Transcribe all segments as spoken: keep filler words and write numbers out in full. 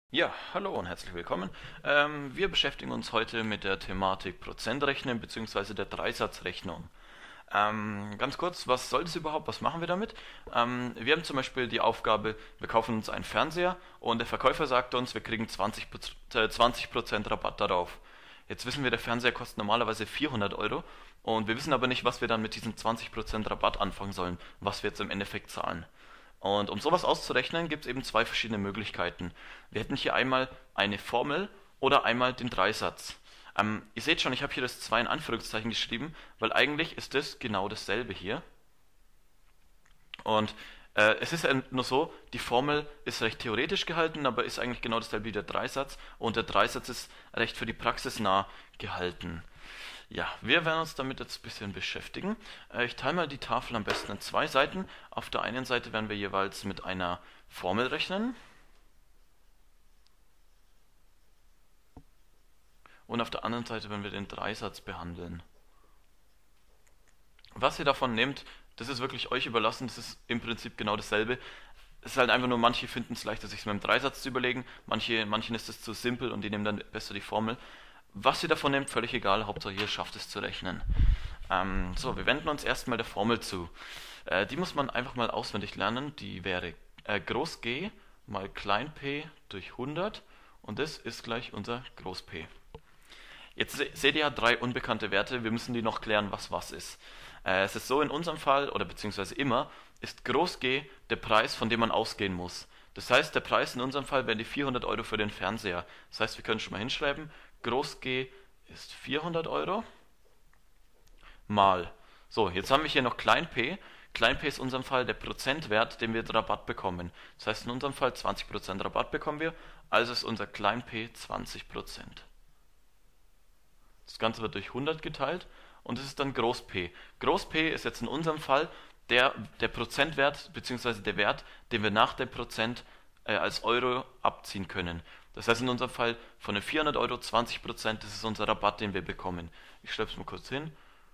Ja, hallo und herzlich willkommen. Ähm, wir beschäftigen uns heute mit der Thematik Prozentrechnen bzw. der Dreisatzrechnung. Ähm, ganz kurz, was soll das überhaupt? Was machen wir damit? Ähm, wir haben zum Beispiel die Aufgabe, wir kaufen uns einen Fernseher und der Verkäufer sagt uns, wir kriegen zwanzig Prozent Rabatt darauf. Jetzt wissen wir, der Fernseher kostet normalerweise vierhundert Euro und wir wissen aber nicht, was wir dann mit diesem zwanzig Prozent Rabatt anfangen sollen, was wir jetzt im Endeffekt zahlen. Und um sowas auszurechnen, gibt es eben zwei verschiedene Möglichkeiten. Wir hätten hier einmal eine Formel oder einmal den Dreisatz. Ähm, ihr seht schon, ich habe hier das zwei in Anführungszeichen geschrieben, weil eigentlich ist das genau dasselbe hier. Und äh, es ist ja nur so, die Formel ist recht theoretisch gehalten, aber ist eigentlich genau dasselbe wie der Dreisatz. Und der Dreisatz ist recht für die Praxis nah gehalten. Ja, wir werden uns damit jetzt ein bisschen beschäftigen. Äh, ich teile mal die Tafel am besten in zwei Seiten. Auf der einen Seite werden wir jeweils mit einer Formel rechnen. Und auf der anderen Seite werden wir den Dreisatz behandeln. Was ihr davon nehmt, das ist wirklich euch überlassen. Das ist im Prinzip genau dasselbe. Es ist halt einfach nur, manche finden es leichter, sich mit dem Dreisatz zu überlegen. Manche, manchen ist es zu simpel und die nehmen dann besser die Formel. Was ihr davon nehmt, völlig egal. Hauptsache ihr schafft es zu rechnen. Ähm, so, wir wenden uns erstmal der Formel zu. Äh, die muss man einfach mal auswendig lernen. Die wäre äh, Groß G mal Klein p durch hundert und das ist gleich unser Groß P. Jetzt se seht ihr ja drei unbekannte Werte, wir müssen die noch klären, was was ist. Äh, es ist so, in unserem Fall, oder beziehungsweise immer, ist Groß G der Preis, von dem man ausgehen muss. Das heißt, der Preis in unserem Fall wären die vierhundert Euro für den Fernseher. Das heißt, wir können schon mal hinschreiben, Groß G ist vierhundert Euro mal. So, jetzt haben wir hier noch Klein p. Klein p ist in unserem Fall der Prozentwert, den wir Rabatt bekommen. Das heißt, in unserem Fall zwanzig Prozent Rabatt bekommen wir, also ist unser Klein p zwanzig Prozent. Das Ganze wird durch hundert geteilt und es ist dann Groß P. Groß P ist jetzt in unserem Fall der, der Prozentwert bzw. der Wert, den wir nach dem Prozent äh, als Euro abziehen können. Das heißt in unserem Fall von den vierhundert Euro zwanzig Prozent, das ist unser Rabatt, den wir bekommen. Ich schreibe es mal kurz hin.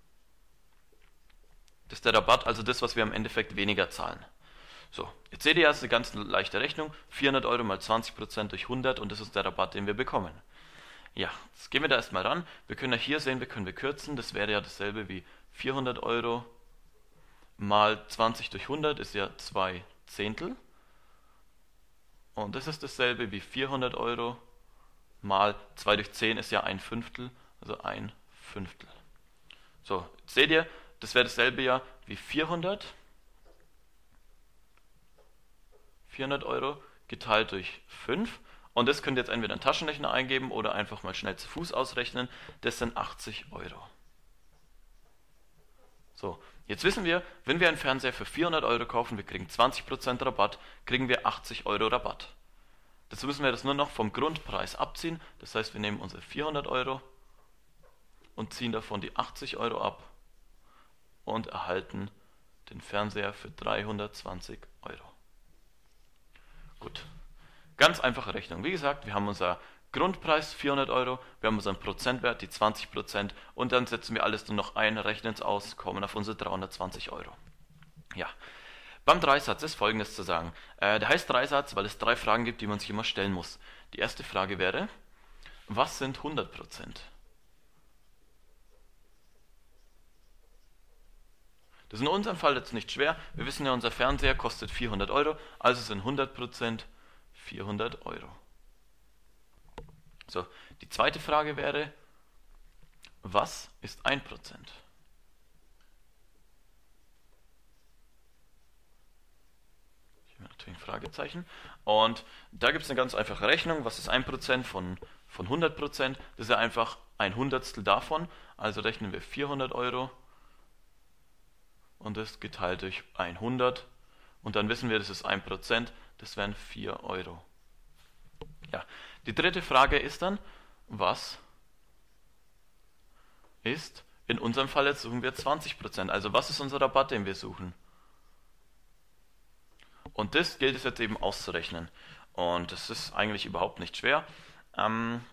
Das ist der Rabatt, also das, was wir im Endeffekt weniger zahlen. So, jetzt seht ihr, das ist eine ganz leichte Rechnung. vierhundert Euro mal zwanzig Prozent durch hundert und das ist der Rabatt, den wir bekommen. Ja, jetzt gehen wir da erstmal ran. Wir können ja hier sehen, wir können wir kürzen. Das wäre ja dasselbe wie vierhundert Euro mal zwanzig durch hundert ist ja zwei Zehntel. Und das ist dasselbe wie vierhundert Euro mal zwei durch zehn ist ja ein Fünftel, also ein Fünftel. So, jetzt seht ihr, das wäre dasselbe ja wie vierhundert. vierhundert Euro geteilt durch fünf. Und das könnt ihr jetzt entweder in den Taschenrechner eingeben oder einfach mal schnell zu Fuß ausrechnen. Das sind achtzig Euro. So, jetzt wissen wir, wenn wir einen Fernseher für vierhundert Euro kaufen, wir kriegen zwanzig Prozent Rabatt, kriegen wir achtzig Euro Rabatt. Dazu müssen wir das nur noch vom Grundpreis abziehen. Das heißt, wir nehmen unsere vierhundert Euro und ziehen davon die achtzig Euro ab und erhalten den Fernseher für dreihundertzwanzig Euro. Gut. Ganz einfache Rechnung. Wie gesagt, wir haben unser Grundpreis vierhundert Euro, wir haben unseren Prozentwert, die zwanzig Prozent und dann setzen wir alles nur noch ein, rechnen es aus, kommen auf unsere dreihundertzwanzig Euro. Ja, beim Dreisatz ist Folgendes zu sagen. Äh, der heißt Dreisatz, weil es drei Fragen gibt, die man sich immer stellen muss. Die erste Frage wäre, was sind hundert Prozent? Das ist in unserem Fall jetzt nicht schwer. Wir wissen ja, unser Fernseher kostet vierhundert Euro, also sind hundert Prozent vierhundert Euro. So, die zweite Frage wäre, was ist ein Prozent? Hier haben wir natürlich ein Fragezeichen. Und da gibt es eine ganz einfache Rechnung. Was ist ein Prozent von, von hundert Prozent? Das ist ja einfach ein Hundertstel davon. Also rechnen wir vierhundert Euro und das geteilt durch hundert. Und dann wissen wir, das ist ein Prozent. Das wären vier Euro. Ja, die dritte Frage ist dann, was ist, in unserem Fall jetzt suchen wir zwanzig Prozent, also was ist unser Rabatt, den wir suchen? Und das gilt es jetzt eben auszurechnen. Und das ist eigentlich überhaupt nicht schwer. Ähm,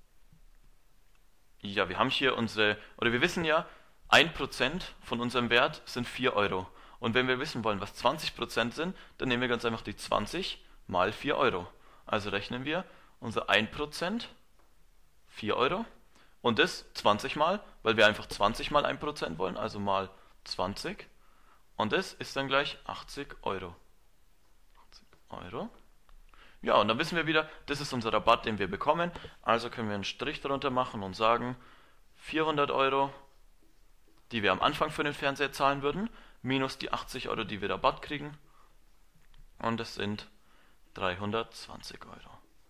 ja, wir haben hier unsere, oder wir wissen ja, ein Prozent von unserem Wert sind vier Euro. Und wenn wir wissen wollen, was zwanzig Prozent sind, dann nehmen wir ganz einfach die zwanzig mal vier Euro. Also rechnen wir unser ein Prozent, vier Euro. Und das zwanzig mal, weil wir einfach zwanzig mal ein Prozent wollen, also mal zwanzig. Und das ist dann gleich achtzig Euro. achtzig Euro. Ja, und dann wissen wir wieder, das ist unser Rabatt, den wir bekommen. Also können wir einen Strich darunter machen und sagen, vierhundert Euro, die wir am Anfang für den Fernseher zahlen würden, minus die achtzig Euro, die wir Rabatt kriegen. Und das sind dreihundertzwanzig Euro.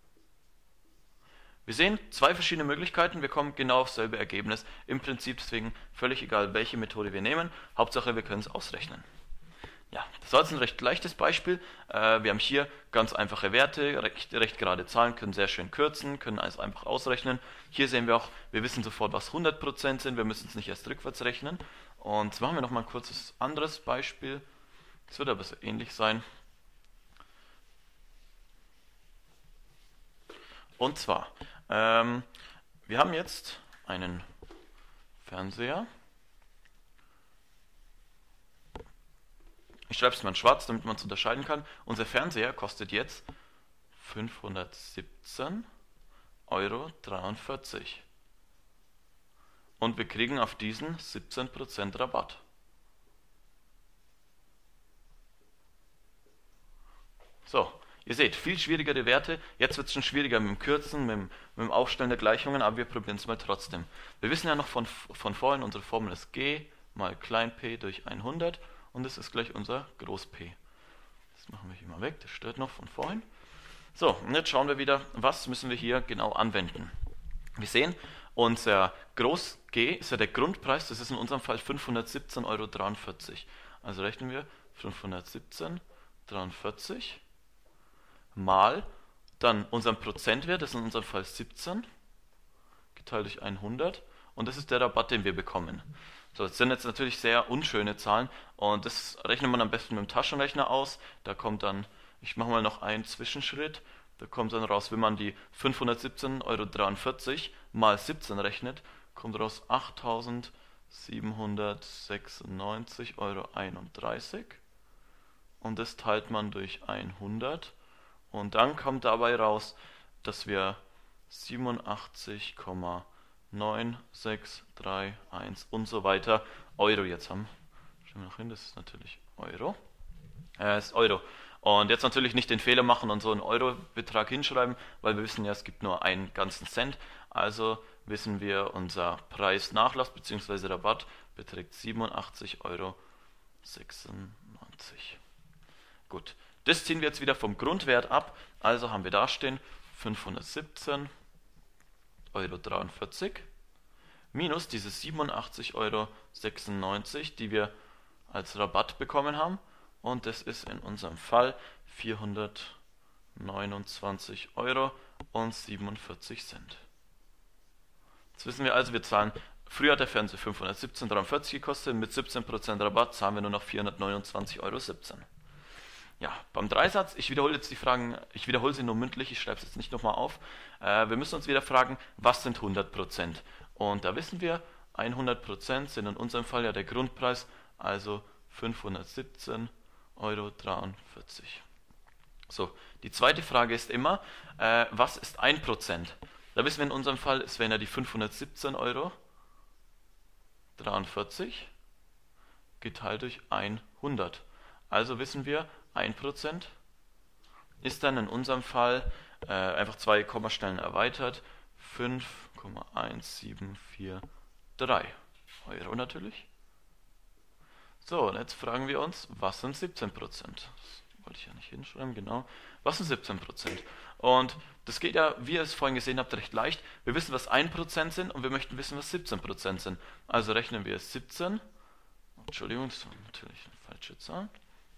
Wir sehen zwei verschiedene Möglichkeiten, wir kommen genau aufs selbe Ergebnis. Im Prinzip deswegen völlig egal, welche Methode wir nehmen. Hauptsache, wir können es ausrechnen. Ja, das war jetzt ein recht leichtes Beispiel. Äh, wir haben hier ganz einfache Werte, recht, recht gerade Zahlen, können sehr schön kürzen, können alles einfach ausrechnen. Hier sehen wir auch, wir wissen sofort, was hundert Prozent sind, wir müssen es nicht erst rückwärts rechnen. Und jetzt machen wir nochmal ein kurzes anderes Beispiel. Das wird aber so ähnlich sein. Und zwar, ähm, wir haben jetzt einen Fernseher. Ich schreibe es mal in schwarz, damit man es unterscheiden kann. Unser Fernseher kostet jetzt fünfhundertsiebzehn Euro dreiundvierzig. Und wir kriegen auf diesen siebzehn Prozent Rabatt. So, ihr seht, viel schwierigere Werte. Jetzt wird es schon schwieriger mit dem Kürzen, mit dem, mit dem Aufstellen der Gleichungen, aber wir probieren es mal trotzdem. Wir wissen ja noch von, von vorhin, unsere Formel ist G mal klein p durch hundert. Und das ist gleich unser Groß P. Das machen wir hier mal weg, das stört noch von vorhin. So, und jetzt schauen wir wieder, was müssen wir hier genau anwenden. Wir sehen, unser Groß G ist ja der Grundpreis, das ist in unserem Fall fünfhundertsiebzehn Euro dreiundvierzig. Also rechnen wir fünfhundertsiebzehn Euro dreiundvierzig mal dann unseren Prozentwert, das ist in unserem Fall siebzehn, geteilt durch hundert. Und das ist der Rabatt, den wir bekommen. So, das sind jetzt natürlich sehr unschöne Zahlen und das rechnet man am besten mit dem Taschenrechner aus. Da kommt dann, ich mache mal noch einen Zwischenschritt, da kommt dann raus, wenn man die fünfhundertsiebzehn Euro dreiundvierzig mal siebzehn rechnet, kommt raus achttausendsiebenhundertsechsundneunzig Euro einunddreißig und das teilt man durch hundert und dann kommt dabei raus, dass wir siebenundachtzig Komma neun sechs drei eins und so weiter Euro jetzt haben. Schauen wir noch hin, das ist natürlich Euro. Äh, ist Euro. Und jetzt natürlich nicht den Fehler machen und so einen Euro-Betrag hinschreiben, weil wir wissen ja, es gibt nur einen ganzen Cent. Also wissen wir, unser Preisnachlass bzw. Rabatt beträgt siebenundachtzig Euro sechsundneunzig. Gut, das ziehen wir jetzt wieder vom Grundwert ab. Also haben wir da stehen fünfhundertsiebzehn Euro dreiundvierzig minus diese siebenundachtzig Euro sechsundneunzig, die wir als Rabatt bekommen haben. Und das ist in unserem Fall vierhundertneunundzwanzig Euro und siebenundvierzig Cent. Jetzt wissen wir also, wir zahlen, früher hat der Fernseher fünfhundertsiebzehn Euro dreiundvierzig gekostet, mit siebzehn Prozent Rabatt zahlen wir nur noch vierhundertneunundzwanzig Euro siebzehn. Ja, beim Dreisatz, ich wiederhole jetzt die Fragen, ich wiederhole sie nur mündlich, ich schreibe es jetzt nicht nochmal auf. Äh, wir müssen uns wieder fragen, was sind hundert Prozent? Und da wissen wir, hundert Prozent sind in unserem Fall ja der Grundpreis, also fünfhundertsiebzehn Euro dreiundvierzig. So, die zweite Frage ist immer, äh, was ist ein Prozent? Da wissen wir in unserem Fall, es wären ja die fünfhundertsiebzehn Euro dreiundvierzig geteilt durch hundert. Also wissen wir, ein Prozent ist dann in unserem Fall äh, einfach zwei Kommastellen erweitert, fünf Komma eins sieben vier drei Euro natürlich. So, und jetzt fragen wir uns, was sind siebzehn Prozent? Das wollte ich ja nicht hinschreiben, genau. Was sind siebzehn Prozent? Und das geht ja, wie ihr es vorhin gesehen habt, recht leicht. Wir wissen, was ein Prozent sind und wir möchten wissen, was siebzehn Prozent sind. Also rechnen wir siebzehn, Entschuldigung, das war natürlich eine falsche Zahl.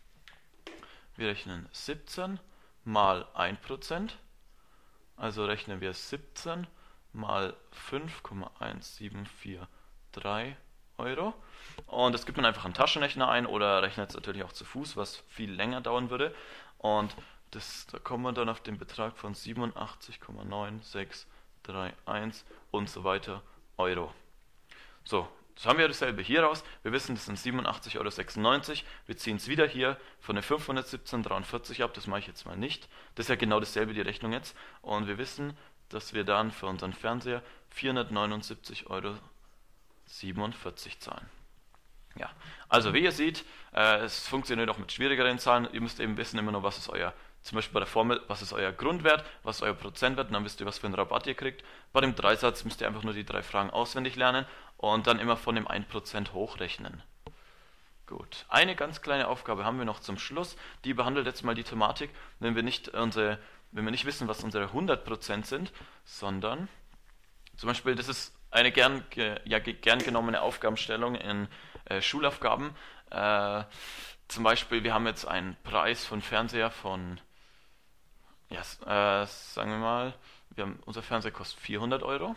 Wir rechnen siebzehn mal ein Prozent, also rechnen wir siebzehn mal fünf Komma eins sieben vier drei Euro. Und das gibt man einfach einen Taschenrechner ein oder rechnet es natürlich auch zu Fuß, was viel länger dauern würde. Und das, da kommt man dann auf den Betrag von siebenundachtzig Komma neun sechs drei eins und so weiter Euro. So, Das haben wir dasselbe hier raus. Wir wissen, das sind siebenundachtzig Euro sechsundneunzig. Wir ziehen es wieder hier von den fünfhundertsiebzehn Komma dreiundvierzig ab. Das mache ich jetzt mal nicht. Das ist ja genau dasselbe, die Rechnung jetzt. Und wir wissen, dass wir dann für unseren Fernseher vierhundertneunundsiebzig Euro siebenundvierzig zahlen. Ja, also wie ihr seht, äh, es funktioniert auch mit schwierigeren Zahlen. Ihr müsst eben wissen immer noch, was ist euer, zum Beispiel bei der Formel, was ist euer Grundwert, was ist euer Prozentwert, und dann wisst ihr, was für einen Rabatt ihr kriegt. Bei dem Dreisatz müsst ihr einfach nur die drei Fragen auswendig lernen und dann immer von dem ein Prozent hochrechnen. Gut, eine ganz kleine Aufgabe haben wir noch zum Schluss, die behandelt jetzt mal die Thematik, wenn wir nicht, unsere, wenn wir nicht wissen, was unsere hundert Prozent sind, sondern zum Beispiel, das ist eine gern, ja, gern genommene Aufgabenstellung in äh, Schulaufgaben. Äh, zum Beispiel, wir haben jetzt einen Preis von Fernseher von, ja, äh, sagen wir mal, wir haben, unser Fernseher kostet vierhundert Euro.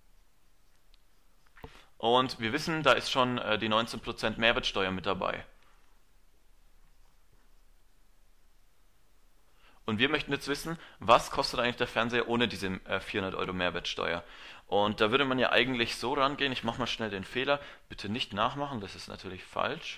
Und wir wissen, da ist schon äh, die neunzehn Prozent Mehrwertsteuer mit dabei. Und wir möchten jetzt wissen, was kostet eigentlich der Fernseher ohne diese äh, vierhundert Euro Mehrwertsteuer? Und da würde man ja eigentlich so rangehen, ich mache mal schnell den Fehler, bitte nicht nachmachen, das ist natürlich falsch.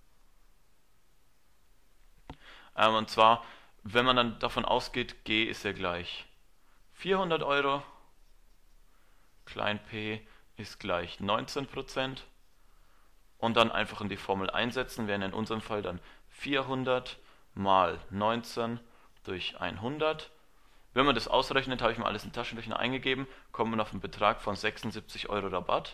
Ähm, und zwar, wenn man dann davon ausgeht, G ist ja gleich vierhundert Euro, klein p ist gleich neunzehn Prozent und dann einfach in die Formel einsetzen, wären in unserem Fall dann vierhundert mal neunzehn durch hundert. Wenn man das ausrechnet, habe ich mal alles in den Taschenrechner eingegeben, kommt man auf einen Betrag von sechsundsiebzig Euro Rabatt.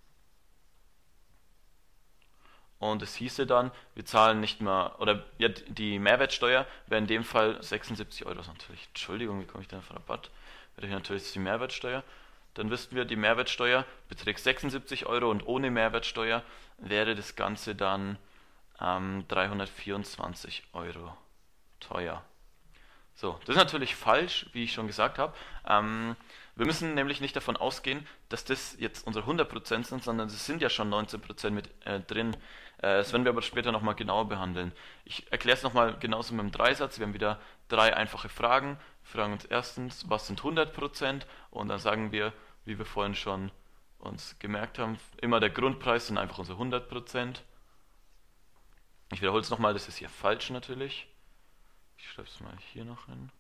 Und es hieße dann, wir zahlen nicht mehr, oder ja, die Mehrwertsteuer wäre in dem Fall sechsundsiebzig Euro. Natürlich, Entschuldigung, wie komme ich denn auf Rabatt? Wäre hier natürlich die Mehrwertsteuer. Dann wüssten wir, die Mehrwertsteuer beträgt sechsundsiebzig Euro und ohne Mehrwertsteuer wäre das Ganze dann ähm, dreihundertvierundzwanzig Euro teuer. So, das ist natürlich falsch, wie ich schon gesagt habe. Ähm, wir müssen nämlich nicht davon ausgehen, dass das jetzt unsere hundert Prozent sind, sondern es sind ja schon neunzehn Prozent mit äh, drin. Äh, das werden wir aber später nochmal genauer behandeln. Ich erkläre es nochmal genauso mit dem Dreisatz. Wir haben wieder drei einfache Fragen. Wir fragen uns erstens, was sind hundert Prozent? Und dann sagen wir, wie wir vorhin schon uns gemerkt haben, immer der Grundpreis sind einfach unsere hundert Prozent. Ich wiederhole es nochmal, das ist hier falsch natürlich. Ich schreibe es mal hier noch hin.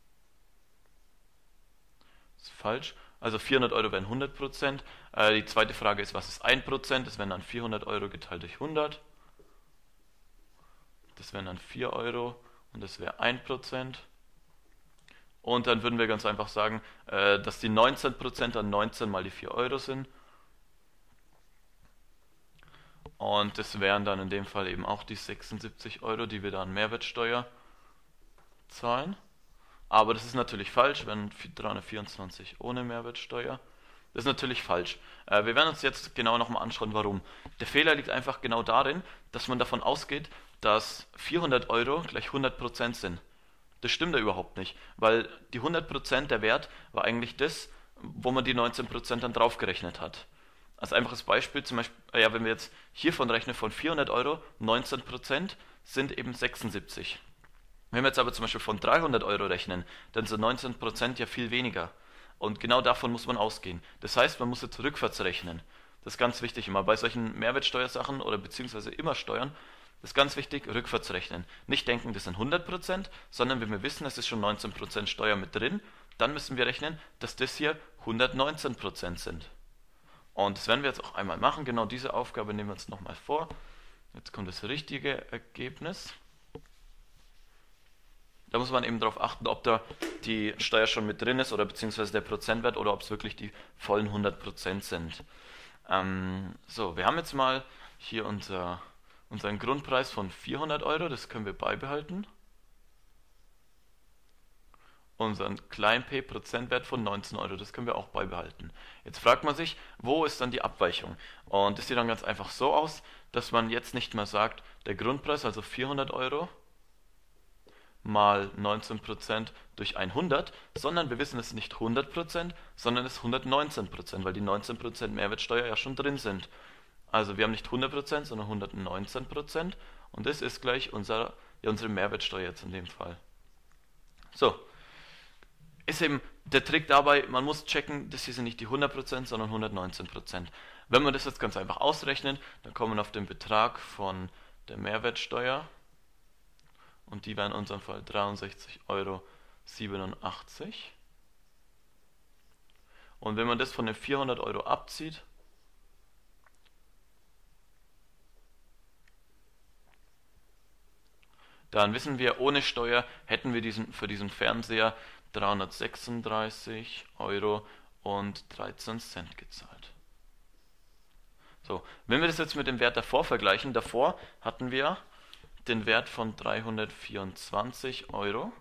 Das ist falsch. Also vierhundert Euro wären hundert Prozent. Äh, die zweite Frage ist, was ist ein Prozent? Das wären dann vierhundert Euro geteilt durch hundert. Das wären dann vier Euro und das wäre ein Prozent. Und dann würden wir ganz einfach sagen, äh, dass die neunzehn Prozent dann neunzehn mal die vier Euro sind. Und das wären dann in dem Fall eben auch die sechsundsiebzig Euro, die wir da an Mehrwertsteuer zahlen. Aber das ist natürlich falsch, wenn dreihundertvierundzwanzig ohne Mehrwertsteuer. Das ist natürlich falsch. Äh, wir werden uns jetzt genau nochmal anschauen, warum. Der Fehler liegt einfach genau darin, dass man davon ausgeht, dass vierhundert Euro gleich hundert Prozent sind. Das stimmt ja überhaupt nicht, weil die hundert Prozent der Wert war eigentlich das, wo man die neunzehn Prozent dann draufgerechnet hat. Als einfaches Beispiel, zum Beispiel, ja, wenn wir jetzt hiervon rechnen von vierhundert Euro, neunzehn Prozent sind eben sechsundsiebzig. Wenn wir jetzt aber zum Beispiel von dreihundert Euro rechnen, dann sind neunzehn Prozent ja viel weniger. Und genau davon muss man ausgehen. Das heißt, man muss jetzt rückwärts rechnen. Das ist ganz wichtig immer. Bei solchen Mehrwertsteuersachen oder beziehungsweise immer Steuern, das ist ganz wichtig, rückwärts rechnen. Nicht denken, das sind hundert Prozent, sondern wenn wir wissen, es ist schon neunzehn Prozent Steuer mit drin, dann müssen wir rechnen, dass das hier hundertneunzehn Prozent sind. Und das werden wir jetzt auch einmal machen. Genau diese Aufgabe nehmen wir uns nochmal vor. Jetzt kommt das richtige Ergebnis. Da muss man eben darauf achten, ob da die Steuer schon mit drin ist oder beziehungsweise der Prozentwert oder ob es wirklich die vollen hundert Prozent sind. Ähm, so, wir haben jetzt mal hier unser, unseren Grundpreis von vierhundert Euro, das können wir beibehalten. Unseren kleinen p Prozentwert von neunzehn Euro, das können wir auch beibehalten. Jetzt fragt man sich, wo ist dann die Abweichung? Und das sieht dann ganz einfach so aus, dass man jetzt nicht mehr sagt, der Grundpreis, also vierhundert Euro, mal neunzehn Prozent durch hundert, sondern wir wissen, es ist nicht hundert Prozent, sondern es ist hundertneunzehn Prozent, weil die neunzehn Prozent Mehrwertsteuer ja schon drin sind. Also wir haben nicht hundert Prozent, sondern hundertneunzehn Prozent und das ist gleich unser, ja, unsere Mehrwertsteuer jetzt in dem Fall. So, ist eben der Trick dabei, man muss checken, das hier sind nicht die hundert Prozent, sondern hundertneunzehn Prozent. Wenn wir das jetzt ganz einfach ausrechnen, dann kommen wir auf den Betrag von der Mehrwertsteuer und die wäre in unserem Fall dreiundsechzig Euro siebenundachtzig. Und wenn man das von den vierhundert Euro abzieht, dann wissen wir, ohne Steuer hätten wir diesen, für diesen Fernseher dreihundertsechsunddreißig Euro und dreizehn Cent gezahlt. So, wenn wir das jetzt mit dem Wert davor vergleichen, davor hatten wir den Wert von dreihundertvierundzwanzig Euro.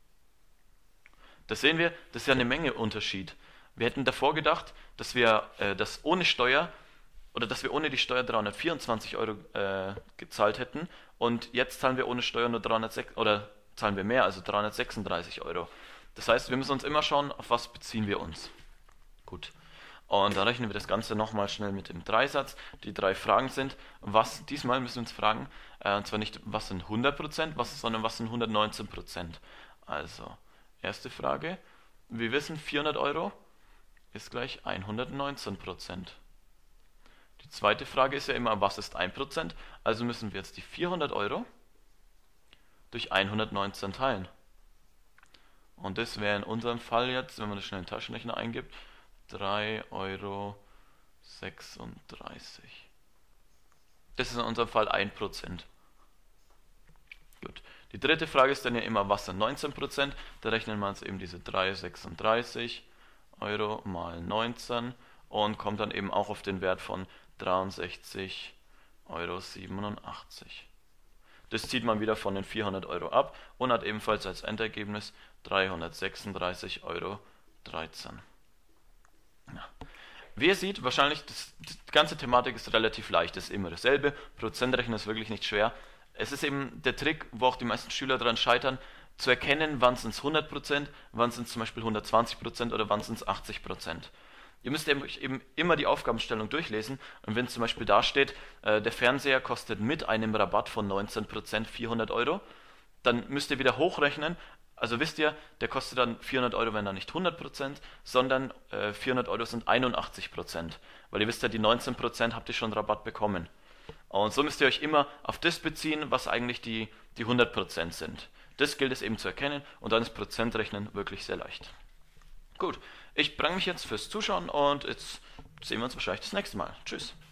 Das sehen wir, das ist ja eine Menge Unterschied. Wir hätten davor gedacht, dass wir äh, das ohne Steuer oder dass wir ohne die Steuer dreihundertvierundzwanzig Euro äh, gezahlt hätten und jetzt zahlen wir ohne Steuer nur dreihundertsechs oder zahlen wir mehr, also dreihundertsechsunddreißig Euro. Das heißt, wir müssen uns immer schauen, auf was beziehen wir uns. Gut. Und dann rechnen wir das Ganze nochmal schnell mit dem Dreisatz. Die drei Fragen sind, was, diesmal müssen wir uns fragen, äh, und zwar nicht, was sind hundert Prozent, was, sondern was sind hundertneunzehn Prozent. Also, erste Frage, wir wissen, vierhundert Euro ist gleich hundertneunzehn Prozent. Die zweite Frage ist ja immer, was ist ein Prozent? Also müssen wir jetzt die vierhundert Euro durch hundertneunzehn teilen. Und das wäre in unserem Fall jetzt, wenn man das schnell in den Taschenrechner eingibt, drei Euro sechsunddreißig. Das ist in unserem Fall ein Prozent. Gut. Die dritte Frage ist dann ja immer, was sind neunzehn Prozent? Da rechnen wir uns eben diese drei Euro sechsunddreißig Euro mal neunzehn und kommt dann eben auch auf den Wert von dreiundsechzig Euro siebenundachtzig. Das zieht man wieder von den vierhundert Euro ab und hat ebenfalls als Endergebnis dreihundertsechsunddreißig Euro dreizehn. Ja. Wie ihr seht, wahrscheinlich, das, die ganze Thematik ist relativ leicht, das ist immer dasselbe, Prozentrechnen ist wirklich nicht schwer. Es ist eben der Trick, wo auch die meisten Schüler daran scheitern, zu erkennen, wann sind es hundert Prozent, wann sind es zum Beispiel hundertzwanzig Prozent oder wann sind es achtzig Prozent. Ihr müsst eben immer die Aufgabenstellung durchlesen und wenn zum Beispiel da steht, äh, der Fernseher kostet mit einem Rabatt von neunzehn Prozent vierhundert Euro, dann müsst ihr wieder hochrechnen. Also wisst ihr, der kostet dann vierhundert Euro, wenn dann nicht hundert Prozent, sondern äh, vierhundert Euro sind einundachtzig Prozent. Weil ihr wisst ja, die neunzehn Prozent habt ihr schon Rabatt bekommen. Und so müsst ihr euch immer auf das beziehen, was eigentlich die, die hundert Prozent sind. Das gilt es eben zu erkennen und dann ist Prozentrechnen wirklich sehr leicht. Gut, ich bedanke mich jetzt fürs Zuschauen und jetzt sehen wir uns wahrscheinlich das nächste Mal. Tschüss.